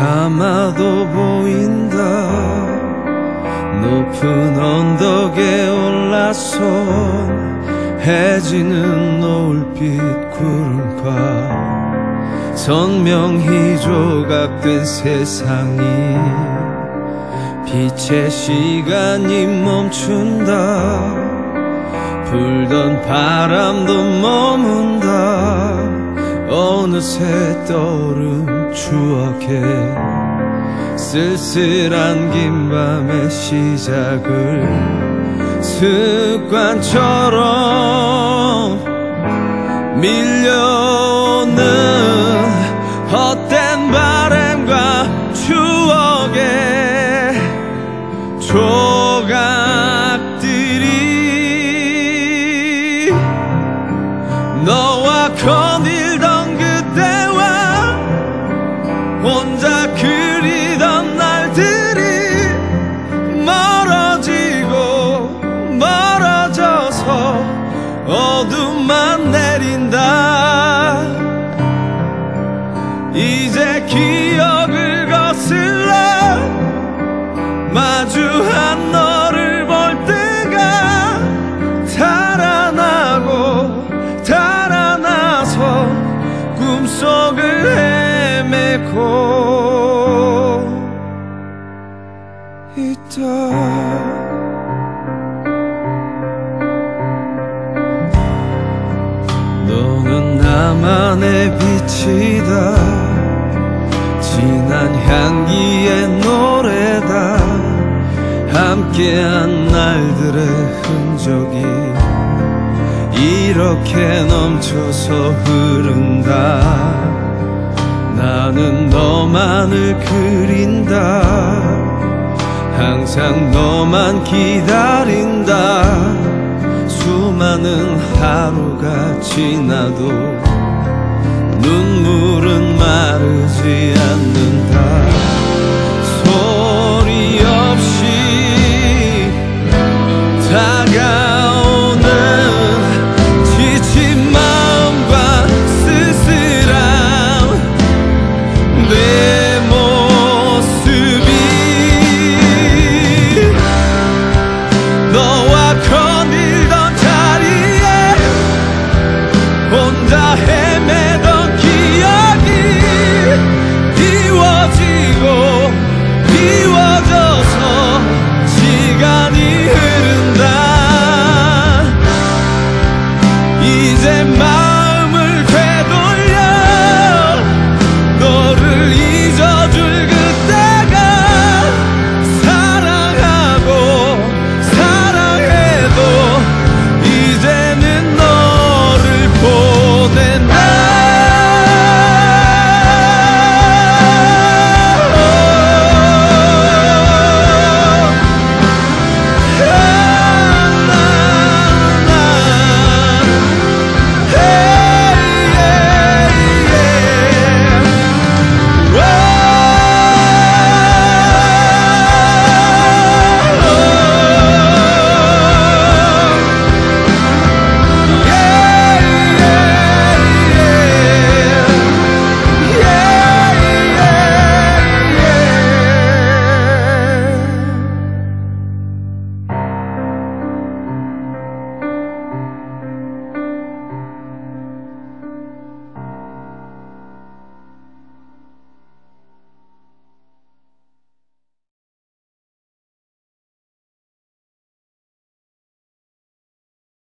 감아도 보인다. 높은 언덕에 올라서 해지는 노을빛 구름과 선명히 조각된 세상이 빛의 시간이 멈춘다. 불던 바람도 머문다. 어느새 떠오른 추억에 쓸쓸한 긴 밤의 시작을 습관처럼 밀려오는 헛된 바람과 추억의 조각들이 너와 거닐던 그때와 혼자 그리던 날들이 멀어지고 멀어져서 어둠만 내린다. 이제 기억을 거슬러 마주한 너를 볼 때가 달아나서 꿈속을 헤매고 있다. 너는 나만의 빛이다. 진한 향기의 노래다. 함께한 날들의 흔적이 이렇게 넘쳐서 흐른다. 나는 너만을 그린다. 항상 너만 기다린다. 수많은 하루가 지나도 눈물은 마르지 않는다. 소리 없이 다가오는 지친 마음과 쓸쓸함. 내 모습이 너와 거닐던 자리에 혼자 헤매던 기억이 미워져서 시간이 흐른다. 이제